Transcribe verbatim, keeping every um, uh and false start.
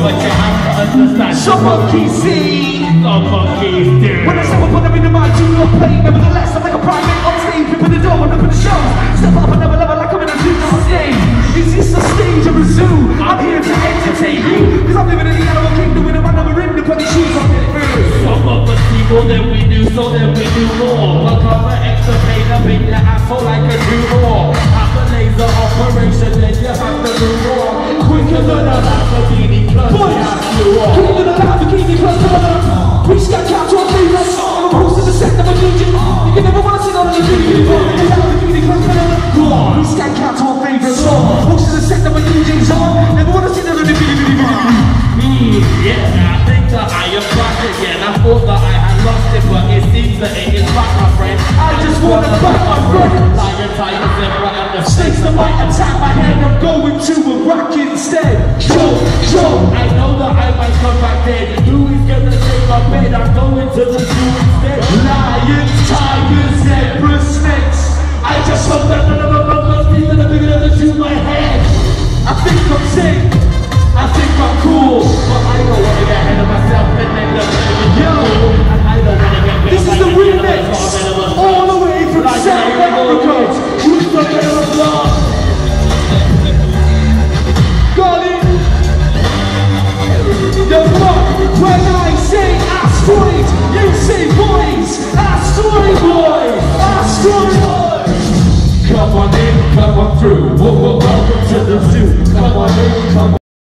but you have to understand. So monkey see, so monkeys do. When I step up on them in the mic, do not play. Nevertheless, I'm like a primate on stage, open the door and open the show. Step up another level like I'm in a zoo on stage. Is this a stage or a zoo? I'm here to entertain you, cause I'm living in the animal kingdom with a man never in the put the shoes on it. Some of us see more than we do, so then we do more. Look up an extra pain up in your asshole like a new war. Have a laser operation, then you have to do more. Quicker than a Lamborghini plus, you are. Quicker than a Lamborghini plus, we stack out to our favourite song. I'm hosting the set of a legion. You can never want to sit on the Lamborghini plus, we stack out to our favourite song. Hosting the set of a legion song. Never want to sit on the Lamborghini plus. Yeah, I think that I am back again. I thought that I had lost it, but it seems that it is back, my friend. I just wanna back my friend. Lion, tiger, zebra, and the Snakes that might attack my head, I'm going to a rock instead.